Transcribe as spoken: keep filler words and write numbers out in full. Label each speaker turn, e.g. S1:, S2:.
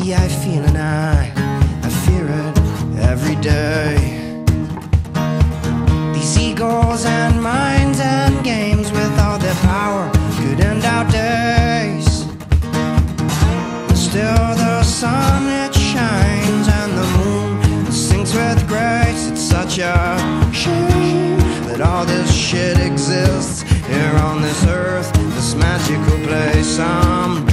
S1: Yeah, I feel and I, I fear it every day. These egos and minds and games with all their power could end our days. But still the sun, it shines, and the moon sings with grace. It's such a shame that all this shit exists here on this earth, this magical place. I'm